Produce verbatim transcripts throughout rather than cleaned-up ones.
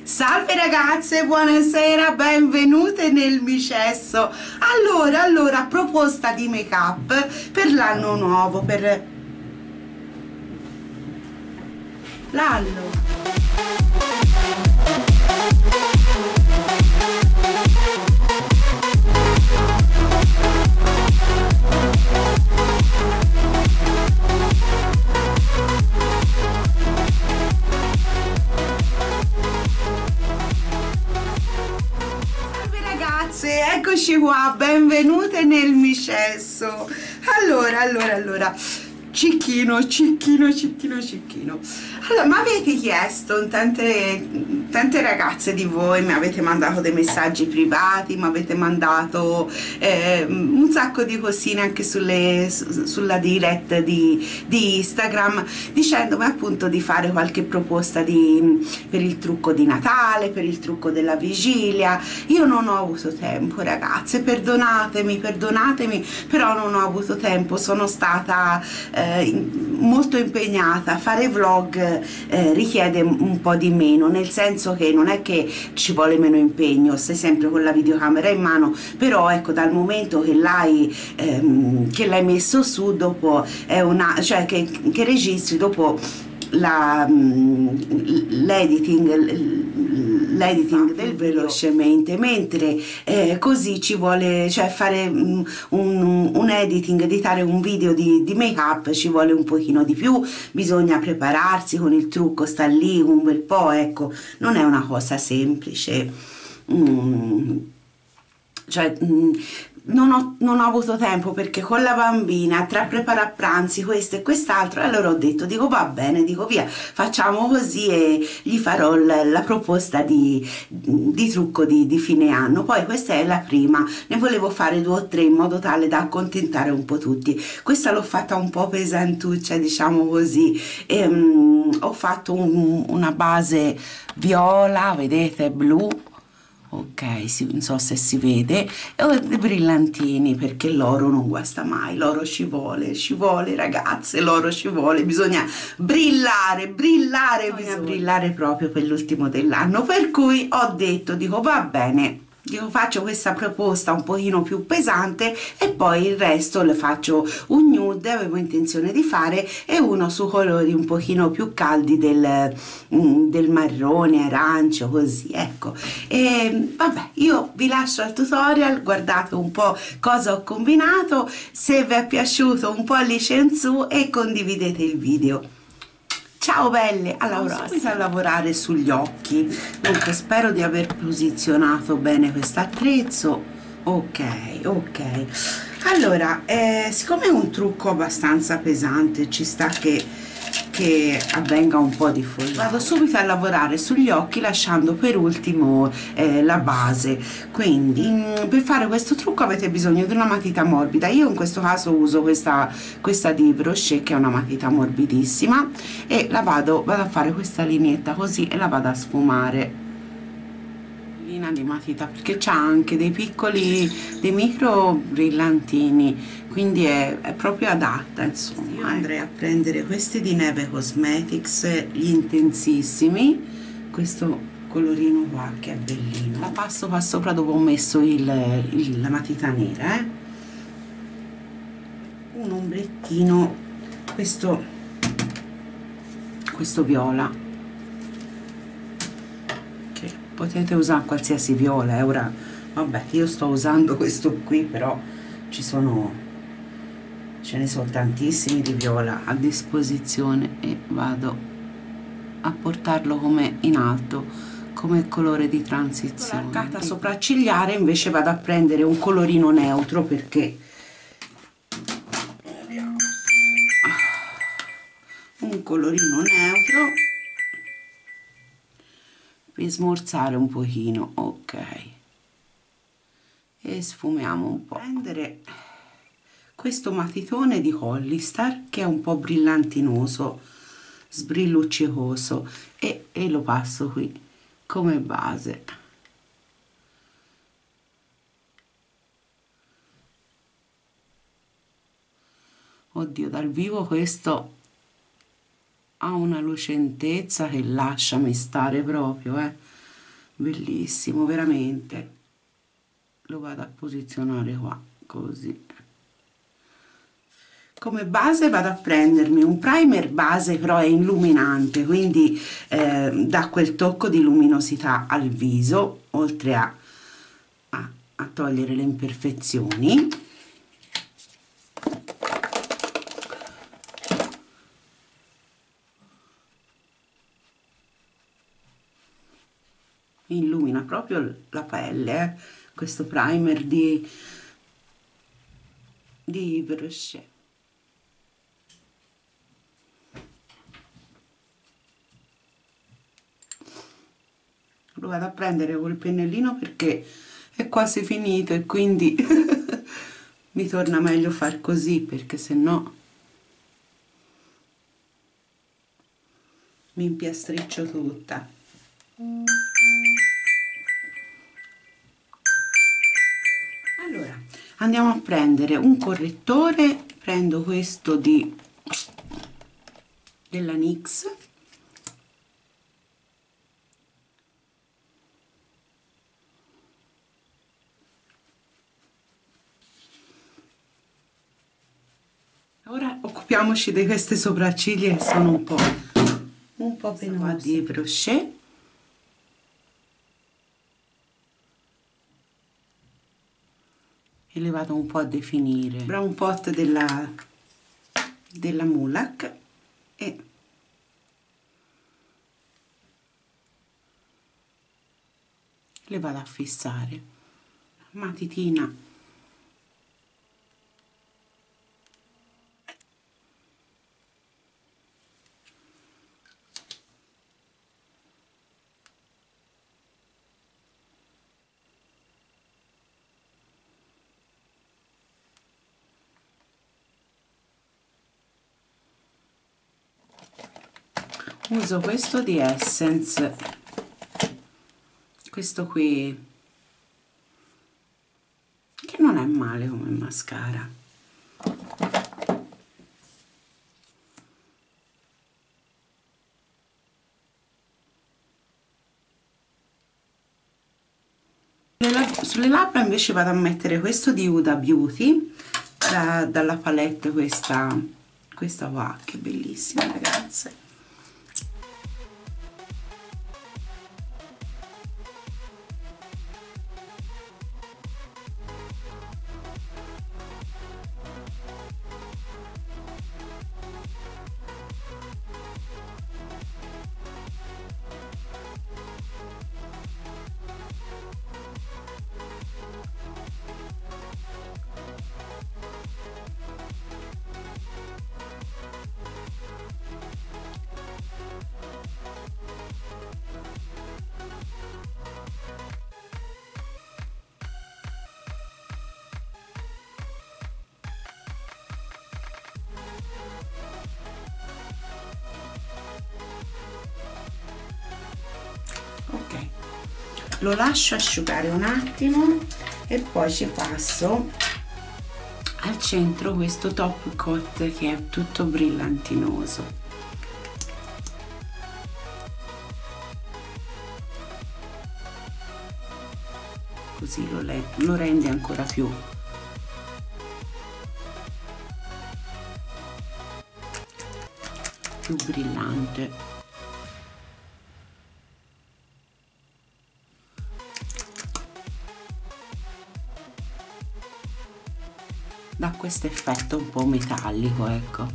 Salve ragazze, buonasera, benvenute nel Micesso. Allora, allora, proposta di make up per l'anno nuovo, per l'anno. Eccoci qua, benvenute nel Micesso. Allora, allora, allora, cicchino, cicchino, cicchino, cicchino. Allora, mi avete chiesto, tante, tante ragazze di voi mi avete mandato dei messaggi privati, mi avete mandato eh, un sacco di cosine anche sulle, su, sulla direct di, di Instagram, dicendomi appunto di fare qualche proposta di, per il trucco di Natale, per il trucco della vigilia. Io non ho avuto tempo, ragazze, perdonatemi, perdonatemi, però non ho avuto tempo, sono stata eh, molto impegnata. Fare vlog Eh, richiede un po' di meno, nel senso che non è che ci vuole meno impegno, stai sempre con la videocamera in mano, però ecco, dal momento che l'hai ehm, che l'hai messo su, dopo è una, cioè che, che registri dopo la l'editing l'editing del velocemente, mentre eh, così ci vuole, cioè fare un, un, un editing, editare un video di, di make up ci vuole un pochino di più, bisogna prepararsi con il trucco, sta lì un bel po', ecco, non è una cosa semplice. mm, cioè mm, Non ho, non ho avuto tempo, perché con la bambina tra preparare pranzi, questo e quest'altro, e allora ho detto, dico va bene, dico via, facciamo così e gli farò la, la proposta di, di trucco di, di fine anno. Poi questa è la prima, ne volevo fare due o tre in modo tale da accontentare un po' tutti. Questa l'ho fatta un po' pesantuccia, diciamo così, e, um, ho fatto un, una base viola, vedete, blu, ok, si, non so se si vede, e ho dei brillantini, perché l'oro non guasta mai, l'oro ci vuole, ci vuole ragazze, l'oro ci vuole, bisogna brillare, brillare, bisogna, bisogna brillare proprio per l'ultimo dell'anno, per cui ho detto, dico va bene, io faccio questa proposta un pochino più pesante e poi il resto le faccio un nude, avevo intenzione di fare, e uno su colori un pochino più caldi del, del marrone, arancio, così, ecco. E vabbè, io vi lascio al tutorial, guardate un po' cosa ho combinato, se vi è piaciuto un pollice in su e condividete il video. Ciao belle, alla prossima. A lavorare sugli occhi. Dunque, spero di aver posizionato bene questo attrezzo. Ok, ok. Allora, eh, siccome è un trucco abbastanza pesante, ci sta che, che avvenga un po' di fogliato, vado subito a lavorare sugli occhi, lasciando per ultimo eh, la base. Quindi mh, per fare questo trucco avete bisogno di una matita morbida. Io in questo caso uso questa, questa di Brochet, che è una matita morbidissima, e la vado, vado a fare questa lineetta così e la vado a sfumare. Linea di matita, perché c'ha anche dei piccoli, dei micro brillantini, quindi è, è proprio adatta, insomma. Io andrei a prendere questi di Neve Cosmetics, gli intensissimi, questo colorino qua che è bellino, la passo qua sopra dove ho messo il, il, la matita nera, eh. Un ombrettino, questo questo viola, che potete usare qualsiasi viola, eh. Ora vabbè, io sto usando questo qui, però ci sono, ce ne sono tantissimi di viola a disposizione, e vado a portarlo come in alto, come colore di transizione. Con l'arcata sopraccigliare invece vado a prendere un colorino neutro, perché un colorino neutro per smorzare un pochino, ok, e sfumiamo un po'. Prendere questo matitone di Hollister, che è un po' brillantinoso, sbrilluccicoso, e, e lo passo qui come base. Oddio, dal vivo questo ha una lucentezza che lasciami stare proprio, eh. bellissimo, veramente. Lo vado a posizionare qua, così. Come base vado a prendermi un primer base, però è illuminante, quindi eh, dà quel tocco di luminosità al viso, oltre a, a, a togliere le imperfezioni. Illumina proprio la pelle, eh? Questo primer di, di Yves Rocher. Lo vado a prendere col pennellino perché è quasi finito e quindi mi torna meglio far così, perché se no mi impiastriccio tutta. Allora andiamo a prendere un correttore, prendo questo di della N Y X. Ora occupiamoci di queste sopracciglia che sono un po' un po' penose. Di Yves Rocher. E le vado un po' a definire. Brown Pot della della Mulac e le vado a fissare. Matitina uso questo di Essence, questo qui, che non è male come mascara. Sulle labbra invece vado a mettere questo di Huda Beauty, da, dalla palette questa, questa qua, che bellissima ragazze. Ok, lo lascio asciugare un attimo e poi ci passo al centro questo top coat che è tutto brillantinoso. Così lo, lo rende ancora più più brillante. Dà questo effetto un po' metallico, ecco.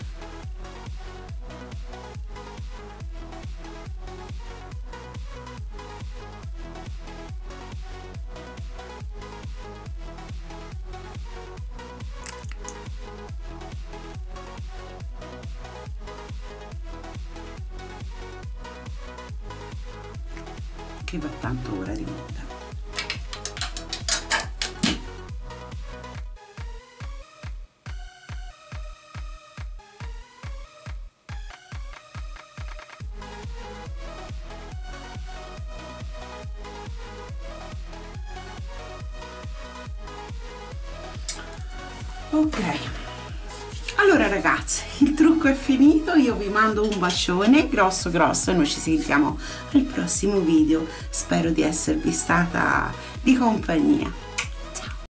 Che va tanto ora di moda. Ok, allora ragazzi, il trucco è finito, io vi mando un bacione grosso grosso e noi ci sentiamo al prossimo video. Spero spero di esservi stata di compagnia.